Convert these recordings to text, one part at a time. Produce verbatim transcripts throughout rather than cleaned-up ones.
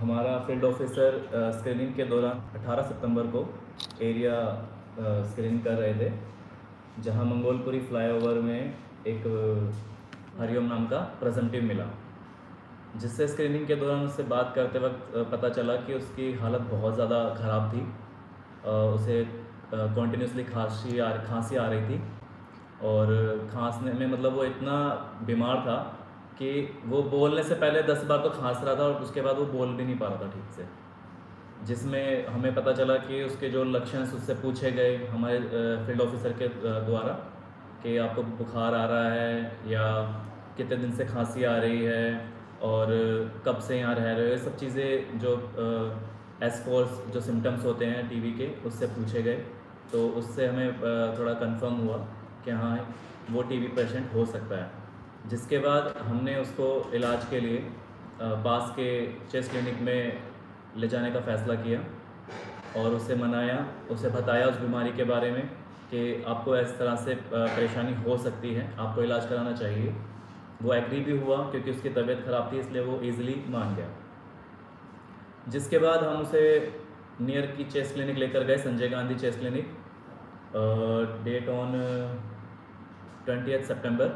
हमारा field officer screening के दौरान अठारह सितंबर को एरिया स्क्रीन कर रहे थे, जहां मंगोलपुरी फ्लाईओवर में एक अ, हरिओम नाम का प्रेजेंटिव मिला, जिससे स्क्रीनिंग के दौरान उससे बात करते वक्त अ, पता चला कि उसकी हालत बहुत ज़्यादा ख़राब थी। अ, उसे कॉन्टीन्यूसली खांसी आ खांसी आ रही थी और खांसने में मतलब वो इतना बीमार था कि वो बोलने से पहले दस बार तो खांस रहा था और उसके बाद वो बोल भी नहीं पा रहा था ठीक से। जिसमें हमें पता चला कि उसके जो लक्षण उससे पूछे गए हमारे फील्ड ऑफिसर के अ, द्वारा कि आपको बुखार आ रहा है या कितने दिन से खांसी आ रही है और कब से यहाँ रह रहे हो, ये सब चीज़ें जो एस फोर्स जो सिम्टम्स होते हैं टीबी के उससे पूछे गए। तो उससे हमें अ, थोड़ा कंफर्म हुआ कि हाँ वो टीबी पेशेंट हो सकता है, जिसके बाद हमने उसको इलाज के लिए अ, पास के चेस्ट क्लिनिक में ले जाने का फ़ैसला किया और उसे मनाया, उसे बताया उस बीमारी के बारे में कि आपको इस तरह से परेशानी हो सकती है, आपको इलाज कराना चाहिए। वो एग्री भी हुआ क्योंकि उसकी तबीयत ख़राब थी, इसलिए वो ईज़िली मान गया। जिसके बाद हम उसे नियर की चेस्ट क्लिनिक लेकर गए, Sanjay Gandhi chest clinic, date on twentieth सितंबर।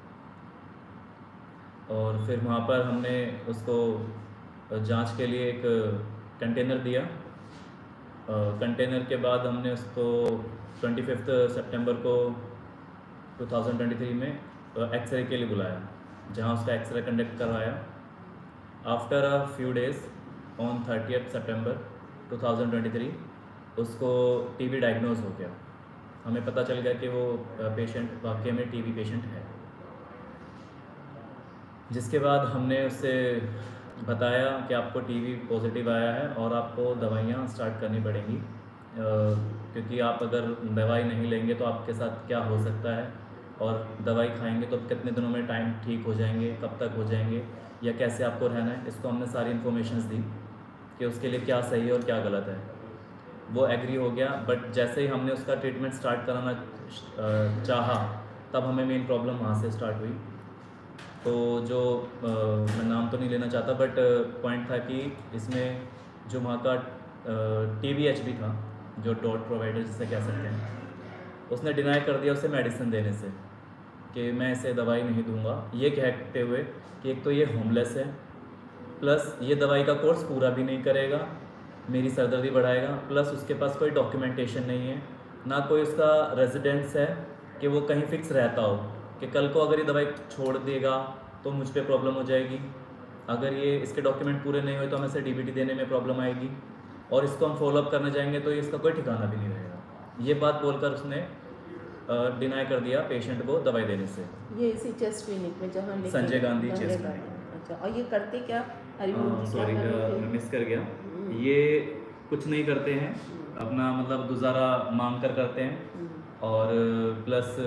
और फिर वहाँ पर हमने उसको जांच के लिए एक कंटेनर दिया। कंटेनर के बाद हमने उसको ट्वेंटी फिफ्थ सितंबर को टू थाउजेंड ट्वेंटी थ्री में एक्सरे के लिए बुलाया, जहाँ उसका एक्सरे कंडक्ट करवाया। After a few days on thirtieth सितंबर टू थाउजेंड ट्वेंटी थ्री उसको टीबी डायग्नोज हो गया। हमें पता चल गया कि वो पेशेंट वाकई में टीबी पेशेंट है। जिसके बाद हमने उससे बताया कि आपको टीबी पॉजिटिव आया है और आपको दवाइयाँ स्टार्ट करनी पड़ेंगी, क्योंकि आप अगर दवाई नहीं लेंगे तो आपके साथ क्या हो सकता है, और दवाई खाएंगे तो कितने दिनों में टाइम ठीक हो जाएंगे, कब तक हो जाएंगे, या कैसे आपको रहना है। इसको हमने सारी इन्फॉर्मेशंस दी कि उसके लिए क्या सही है और क्या गलत है। वो एग्री हो गया, बट जैसे ही हमने उसका ट्रीटमेंट स्टार्ट कराना चाहा तब हमें मेन प्रॉब्लम वहाँ से स्टार्ट हुई। तो जो आ, मैं नाम तो नहीं लेना चाहता, बट पॉइंट था कि इसमें जो वहाँ का टी वी एच भी था, जो डॉट प्रोवाइडर जिसे कह सकते हैं, उसने डिनाई कर दिया उसे मेडिसिन देने से कि मैं इसे दवाई नहीं दूंगा, ये कहते हुए कि एक तो ये होमलेस है, प्लस ये दवाई का कोर्स पूरा भी नहीं करेगा, मेरी सरदर्दी बढ़ाएगा, प्लस उसके पास कोई डॉक्यूमेंटेशन नहीं है, ना कोई उसका रेजिडेंस है कि वो कहीं फिक्स रहता हो कि कल को अगर ये दवाई छोड़ देगा तो मुझ पे प्रॉब्लम हो जाएगी, अगर ये इसके डॉक्यूमेंट पूरे नहीं हुए तो हमें इसे डी बी टी देने में प्रॉब्लम आएगी, और इसको हम फॉलोअप करने जाएंगे तो इसका कोई ठिकाना भी नहीं रहेगा। ये बात बोलकर उसने डिनाई कर दिया पेशेंट को दवाई देने से। ये इसी चेस्ट क्लिनिक में जहाँ लेके संजय गए- गांधी संजय चेस्ट गांधी। क्लिनिक। अच्छा, और ये करते क्या? हरिओम जी क्या सॉरी कर रहे थे? मैं मिस कर गया। हम्म, ये कुछ नहीं करते हैं, अपना मतलब गुजारा मांग कर करते हैं, हम्म, और plus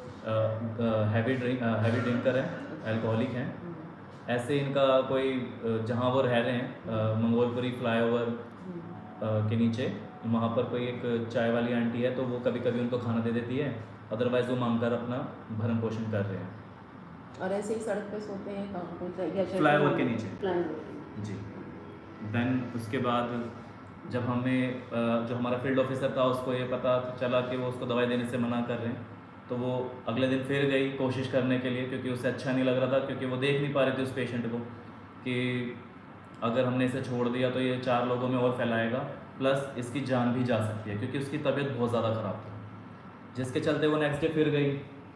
heavy drink heavy drinker हैं, अल्कोहलिक हैं। हम्म, ऐसे इनका कोई अ, जहाँ वो रह रहे हैं अ, मंगोलपुरी फ्लाईओवर हम्म। के नीचे, वहाँ पर कोई एक चाय वाली आंटी है, तो वो कभी कभी उनको खाना दे देती है, अदरवाइज़ वो मांग कर अपना भरण पोषण कर रहे हैं। और ऐसे ही सड़क पे सोते हैं कहाँ पे? या shelter फ्लाईओवर में? के नीचे। फ्लाईओवर के नीचे। जी। देन उसके बाद जब हमें अ, जो हमारा फील्ड ऑफिसर था उसको ये पता चला कि वो उसको दवाई देने से मना कर रहे हैं, तो वो अगले दिन फिर गई कोशिश करने के लिए, क्योंकि उसे अच्छा नहीं लग रहा था, क्योंकि वो देख नहीं पा रहे थे उस पेशेंट को कि अगर हमने इसे छोड़ दिया तो ये चार लोगों में और फैलाएगा, प्लस इसकी जान भी जा सकती है, क्योंकि उसकी तबीयत बहुत ज़्यादा ख़राब थी। जिसके चलते वो नेक्स्ट डे फिर गई,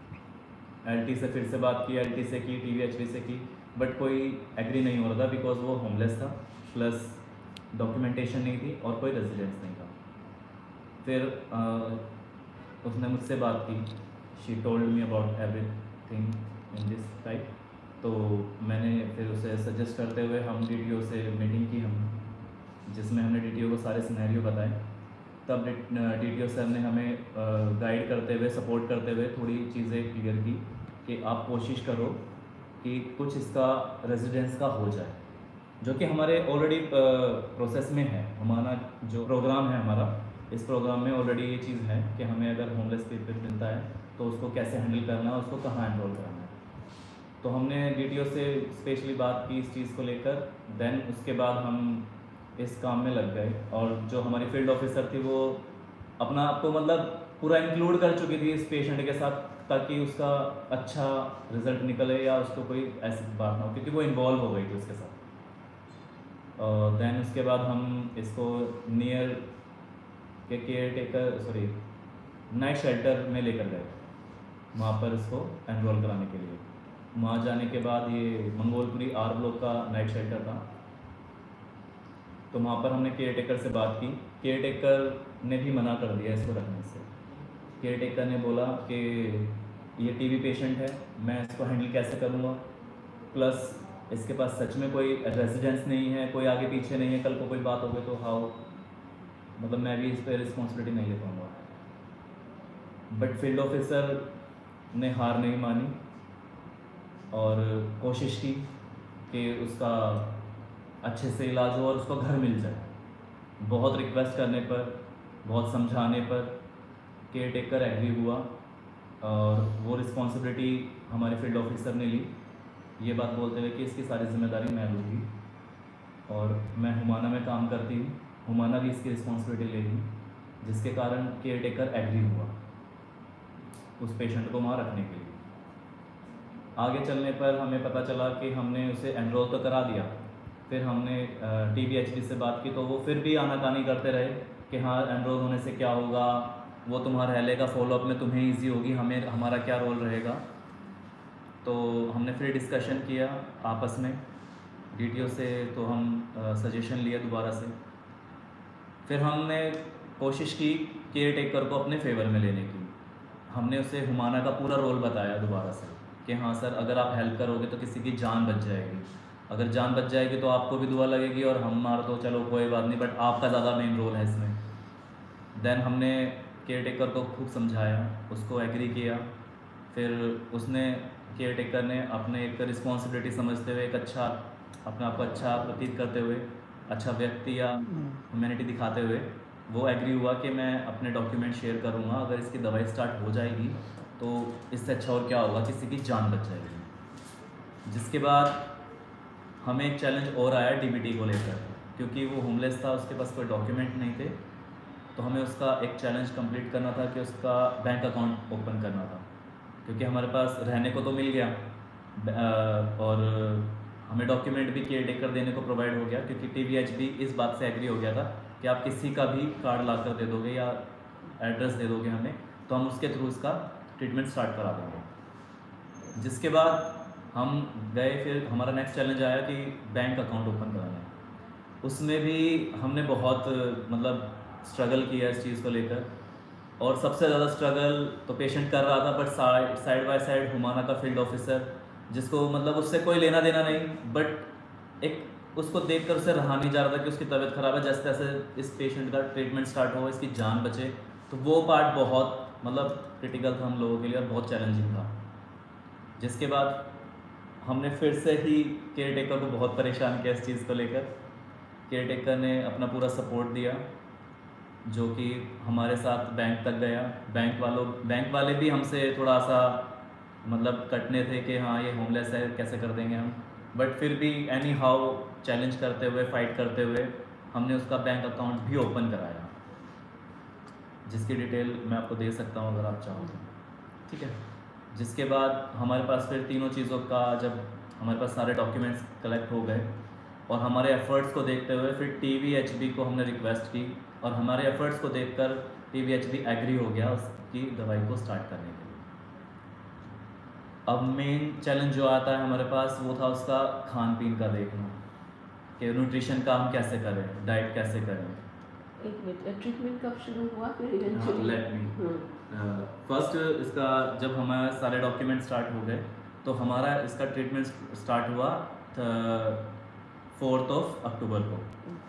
एल टी से फिर से बात की, एल टी से की, टी वी एच वी से की, बट कोई एग्री नहीं हो रहा था, बिकॉज वो होमलेस था, प्लस डॉक्यूमेंटेशन नहीं थी और कोई रेजिडेंस नहीं था। फिर आ, उसने मुझसे बात की, she told me about everything in this type. तो मैंने फिर उसे सजेस्ट करते हुए हम डी टी ओ से मीटिंग की, हम जिसमें हमने डी टी ओ को सारे सिनेरियो बताए। तब डी टी ओ सर ने हमें गाइड करते हुए, सपोर्ट करते हुए थोड़ी चीज़ें क्लियर की कि आप कोशिश करो कि कुछ इसका रेजिडेंस का हो जाए, जो कि हमारे ऑलरेडी प्रोसेस में है। हमारा जो प्रोग्राम है हमारा, इस प्रोग्राम में ऑलरेडी ये चीज़ है कि हमें अगर होमलेस पीपल मिलता है तो उसको कैसे हैंडल करना है, उसको कहाँ एनरोल करना है। तो हमने डीटीओ से स्पेशली बात की इस चीज़ को लेकर। देन उसके बाद हम इस काम में लग गए, और जो हमारी फील्ड ऑफिसर थी वो अपना आपको मतलब पूरा इंक्लूड कर चुकी थी इस पेशेंट के साथ, ताकि उसका अच्छा रिजल्ट निकले या उसको कोई ऐसी बात ना हो, क्योंकि वो इन्वॉल्व हो गई थी उसके साथ। और देन उसके बाद हम इसको नियर के caretaker sorry night shelter में लेकर गए, वहाँ पर इसको एनरोल कराने के लिए। वहाँ जाने के बाद ये मंगोलपुरी आर ब्लॉक का नाइट शेल्टर था, तो वहाँ पर हमने केयर टेकर से बात की। केयर टेकर ने भी मना कर दिया इसको रखने से। केयर टेकर ने बोला कि ये टीबी पेशेंट है, मैं इसको हैंडल कैसे करूँगा, प्लस इसके पास सच में कोई रेजिडेंस नहीं है, कोई आगे पीछे नहीं है, कल को कोई बात हो गई तो हाउ, मतलब मैं भी इस पर रिस्पॉन्सिबिलिटी नहीं ले पाऊँगा। बट फील्ड ऑफिसर ने हार नहीं मानी और कोशिश की कि उसका अच्छे से इलाज हो और उसको घर मिल जाए। बहुत रिक्वेस्ट करने पर, बहुत समझाने पर केयर टेकर एग्री हुआ, और वो रिस्पॉन्सिबिलिटी हमारे फील्ड ऑफिसर ने ली, ये बात बोलते हुए कि इसकी सारी जिम्मेदारी मैं लूँगी, और मैं हुमाना में काम करती हूँ, हुमाना भी इसकी रिस्पॉन्सिबिलिटी लेगी, जिसके कारण केयर टेकर एग्री हुआ उस पेशेंट को वहाँ रखने के लिए। आगे चलने पर हमें पता चला कि हमने उसे एनरोल तो करा दिया, फिर हमने टी बी एच डी से बात की, तो वो फिर भी आनाकानी करते रहे कि हाँ एनरोल होने से क्या होगा, वो तुम्हारा रह लेगा, फॉलोअप में तुम्हें इजी होगी, हमें हमारा क्या रोल रहेगा। तो हमने फिर डिस्कशन किया आपस में डी टी ओ से, तो हम सजेशन लिया दोबारा से। फिर हमने कोशिश की केयर टेकर को अपने फेवर में लेने की। हमने उसे हुमाना का पूरा रोल बताया दोबारा से कि हाँ सर, अगर आप हेल्प करोगे तो किसी की जान बच जाएगी, अगर जान बच जाएगी तो आपको भी दुआ लगेगी, और हमारा तो चलो कोई बात नहीं, बट आपका ज़्यादा मेन रोल है इसमें। देन हमने केयर टेकर को खूब समझाया, उसको एग्री किया। फिर उसने केयर टेकर ने अपने एक रिस्पॉन्सिबिलिटी समझते हुए, एक अच्छा अपने आप को अच्छा प्रतीत करते हुए, अच्छा व्यक्ति या ह्यूमैनिटी दिखाते हुए वो एग्री हुआ कि मैं अपने डॉक्यूमेंट शेयर करूँगा, अगर इसकी दवाई स्टार्ट हो जाएगी तो इससे अच्छा और क्या होगा, किसी की जान बच जाएगी। जिसके बाद हमें एक चैलेंज और आया डी बी टी को लेकर, क्योंकि वो होमलेस था, उसके पास कोई डॉक्यूमेंट नहीं थे, तो हमें उसका एक चैलेंज कंप्लीट करना था कि उसका बैंक अकाउंट ओपन करना था, क्योंकि हमारे पास रहने को तो मिल गया और हमें डॉक्यूमेंट भी केयर टेकर देने को प्रोवाइड हो गया, क्योंकि टी बी एच भी इस बात से एग्री हो गया था कि आप किसी का भी कार्ड ला कर दे दोगे या एड्रेस दे दोगे हमें, तो हम उसके थ्रू उसका ट्रीटमेंट स्टार्ट करा देंगे। जिसके बाद हम गए, फिर हमारा नेक्स्ट चैलेंज आया कि बैंक अकाउंट ओपन कराना है। उसमें भी हमने बहुत मतलब स्ट्रगल किया इस चीज़ को लेकर, और सबसे ज़्यादा स्ट्रगल तो पेशेंट कर रहा था, but side side by side Humana का फील्ड ऑफिसर, जिसको मतलब उससे कोई लेना देना नहीं, बट एक उसको देखकर उसे रहा नहीं जा रहा था कि उसकी तबीयत ख़राब है, जैसे तैसे इस पेशेंट का ट्रीटमेंट स्टार्ट हो, इसकी जान बचे। तो वो पार्ट बहुत मतलब क्रिटिकल था हम लोगों के लिए और बहुत चैलेंजिंग था। जिसके बाद हमने फिर से ही केयर टेकर को बहुत परेशान किया इस चीज़ को लेकर। केयर टेकर ने अपना पूरा सपोर्ट दिया, जो कि हमारे साथ बैंक तक गया। बैंक वालों बैंक वाले भी हमसे थोड़ा सा मतलब कटने थे कि हाँ ये होमलेस है, कैसे कर देंगे हम, बट फिर भी एनी हाउ चैलेंज करते हुए, फाइट करते हुए हमने उसका बैंक अकाउंट भी ओपन कराया, जिसकी डिटेल मैं आपको दे सकता हूँ अगर आप चाहो तो, ठीक है। जिसके बाद हमारे पास फिर तीनों चीज़ों का, जब हमारे पास सारे डॉक्यूमेंट्स कलेक्ट हो गए और हमारे एफ़र्ट्स को देखते हुए फिर टी बी एच बी को हमने रिक्वेस्ट की, और हमारे एफ़र्ट्स को देखकर T B H B agree हो गया उसकी दवाई को स्टार्ट करने के लिए। अब मेन चैलेंज जो आता है हमारे पास वो था उसका खान पीन का देखना, कि न्यूट्रिशन का हम कैसे करें, डाइट कैसे करें। एक मिनट, ट्रीटमेंट कब शुरू हुआ फिर हाँ, इवेंचुअली? लेट मी फर्स्ट इसका जब हमारे सारे डॉक्यूमेंट स्टार्ट हो गए तो हमारा इसका ट्रीटमेंट स्टार्ट हुआ फोर्थ ऑफ अक्टूबर को।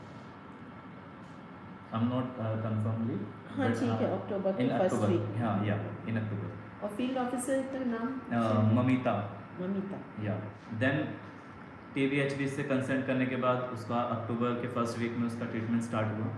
आई एम नॉट कंफर्मली, हाँ ठीक है, अक्टूबर इन के फर्स्ट अक्टूबर, वीक। हाँ या इन अक्टूबर। और फील्ड ऑफिसर का नाम? Uh, ममिता ममिता। या then T B H B से कंसल्ट करने के बाद उसका अक्टूबर के फर्स्ट वीक में उसका ट्रीटमेंट स्टार्ट हुआ,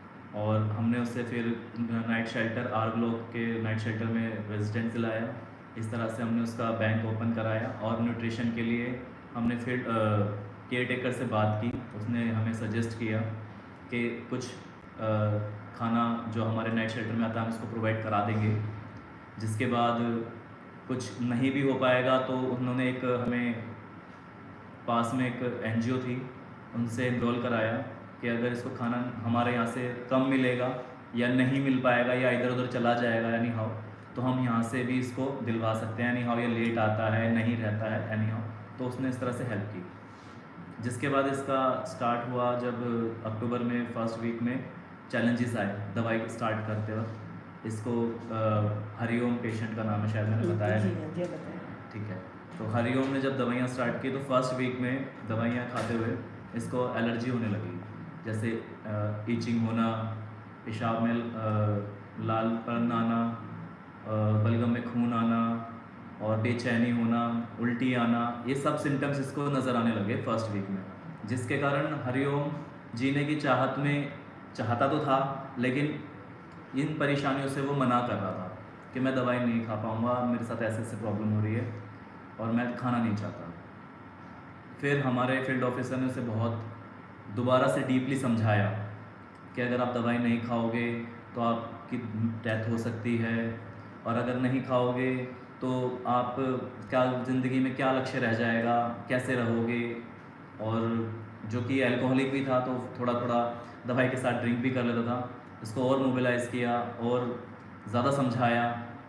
और हमने उससे फिर नाइट शेल्टर आर ब्लॉक के नाइट शेल्टर में रेजिडेंस दिलाया। इस तरह से हमने उसका बैंक ओपन कराया। और न्यूट्रिशन के लिए हमने फिर केयर टेकर से बात की, उसने हमें सजेस्ट किया कि कुछ आ, खाना जो हमारे नाइट शेल्टर में आता है हम इसको प्रोवाइड करा देंगे। जिसके बाद कुछ नहीं भी हो पाएगा तो उन्होंने एक हमें पास में एक एनजीओ थी, उनसे एनरोल कराया कि अगर इसको खाना हमारे यहाँ से कम मिलेगा या नहीं मिल पाएगा या इधर उधर चला जाएगा एनी हाउ, तो हम यहाँ से भी इसको दिलवा सकते हैं। एनी हाउ ये लेट आता है, नहीं रहता है एनी हाउ, तो उसने इस तरह से हेल्प की। जिसके बाद इसका स्टार्ट हुआ जब अक्टूबर में फर्स्ट वीक में चैलेंजेस आए दवाई स्टार्ट करते वक्त। इसको अ, हरिओम पेशेंट का नाम है, शायद मैंने बताया जी नहीं। हाँ, जी बताया। ठीक है, तो हरिओम ने जब दवाइयाँ स्टार्ट की तो फर्स्ट वीक में दवाइयाँ खाते हुए इसको एलर्जी होने लगी, जैसे ईचिंग होना, पेशाब में अ, लालपन आना, अ, बलगम में खून आना और बेचैनी होना, उल्टी आना, ये सब सिम्टम्स इसको नज़र आने लगे फर्स्ट वीक में। जिसके कारण हरिओम जीने की चाहत में चाहता तो था, लेकिन इन परेशानियों से वो मना कर रहा था कि मैं दवाई नहीं खा पाऊँगा, मेरे साथ ऐसे ऐसे प्रॉब्लम हो रही है और मैं खाना नहीं चाहता। फिर हमारे फील्ड ऑफिसर ने उसे बहुत दोबारा से डीपली समझाया कि अगर आप दवाई नहीं खाओगे तो आपकी डेथ हो सकती है, और अगर नहीं खाओगे तो आप क्या ज़िंदगी में क्या लक्ष्य रह जाएगा, कैसे रहोगे। और जो कि अल्कोहलिक भी था तो थोड़ा थोड़ा दवाई के साथ ड्रिंक भी कर लेता था। इसको और मोबिलाइज़ किया और ज़्यादा समझाया,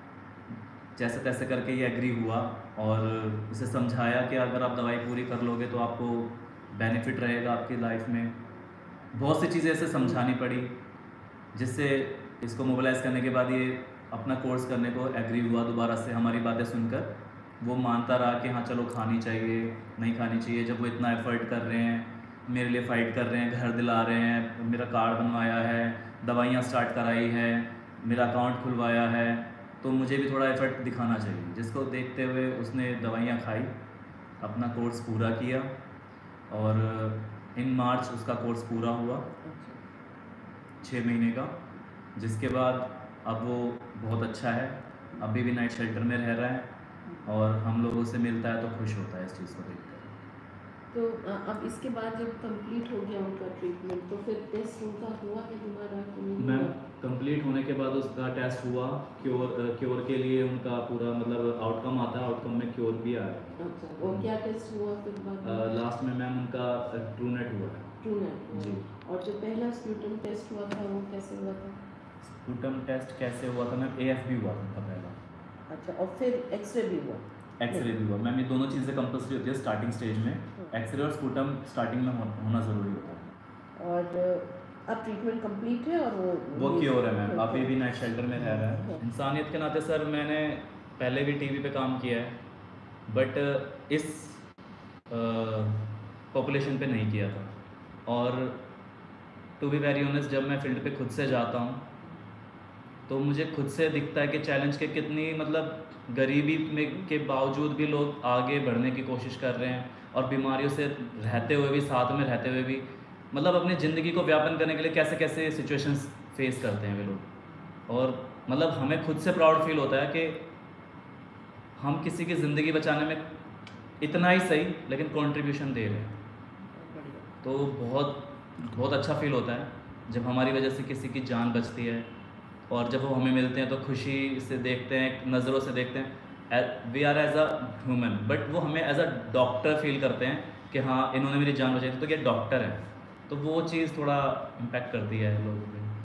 जैसे तैसे करके ये एग्री हुआ और उसे समझाया कि अगर आप दवाई पूरी कर लोगे तो आपको बेनिफिट रहेगा आपकी लाइफ में। बहुत सी चीज़ें ऐसे समझानी पड़ी, जिससे इसको मोबिलाइज़ करने के बाद ये अपना कोर्स करने को एग्री हुआ। दोबारा से हमारी बातें सुनकर वो मानता रहा कि हाँ चलो खानी चाहिए, नहीं खानी चाहिए। जब वो इतना एफर्ट कर रहे हैं, मेरे लिए फ़ाइट कर रहे हैं, घर दिला रहे हैं, मेरा कार्ड बनवाया है, दवाइयाँ स्टार्ट कराई है, मेरा अकाउंट खुलवाया है, तो मुझे भी थोड़ा एफर्ट दिखाना चाहिए। जिसको देखते हुए उसने दवाइयाँ खाई, अपना कोर्स पूरा किया और इन मार्च उसका कोर्स पूरा हुआ छः महीने का। जिसके बाद अब वो बहुत अच्छा है, अभी भी नाइट शेल्टर में रह रहा है और हम लोगों से मिलता है तो खुश होता है इस चीज़ को देखकर। तो अ, अब इसके बाद जब कंप्लीट हो गया उनका ट्रीटमेंट तो फिर टेस्ट उनका हुआ कि दोबारा कि नहीं मैम हुआ? कंप्लीट होने के बाद उसका टेस्ट हुआ, क्योर क्योर के लिए उनका पूरा मतलब आउटकम आता है, आउटकम में क्योर भी आया। अच्छा, और क्या टेस्ट हुआ फिर बाद में? लास्ट में मैम उनका ट्रूनेट हुआ है। ट्रूनेट हुआ। जी। और जो पहला स्प्यूटम टेस्ट हुआ था वो कैसे हुआ था? स्पूटम टेस्ट कैसे हुआ था मैम? ए एफ बी हुआ था उनका पहला, अच्छा, और फिर एक्सरे भी हुआ? एक्सरे भी हुआ। मैम ये दोनों चीज़ें कंपल्सरी होती है स्टार्टिंग स्टेज में, एक्सरे और स्पूटम स्टार्टिंग में हो- होना ज़रूरी होता है। और अब ट्रीटमेंट कंप्लीट है और वो वो क्योर है मैम, अभी भी नाइट शेल्टर में रह रहा है। इंसानियत के नाते सर मैंने पहले भी टीवी पे काम किया है, बट इस पॉपुलेशन पे नहीं किया था। और टू बी वेरी ऑनेस्ट, जब मैं फील्ड पे खुद से जाता हूँ तो मुझे खुद से दिखता है कि चैलेंज के कितनी मतलब गरीबी में के बावजूद भी लोग आगे बढ़ने की कोशिश कर रहे हैं, और बीमारियों से रहते हुए भी, साथ में रहते हुए भी मतलब अपनी ज़िंदगी को व्यापन करने के लिए कैसे कैसे सिचुएशंस फेस करते हैं वे लोग। और मतलब हमें खुद से प्राउड फील होता है कि हम किसी की ज़िंदगी बचाने में इतना ही सही लेकिन कंट्रीब्यूशन दे रहे हैं। तो बहुत बहुत अच्छा फील होता है जब हमारी वजह से किसी की जान बचती है, और जब वो हमें मिलते हैं तो खुशी से देखते हैं, नज़रों से देखते हैं। We are as a human, but वो हमें एज अ डॉक्टर फील करते हैं कि हाँ इन्होंने मेरी जान बचाई थी तो ये डॉक्टर है। तो वो चीज़ थोड़ा इम्पैक्ट करती है लोगों पे।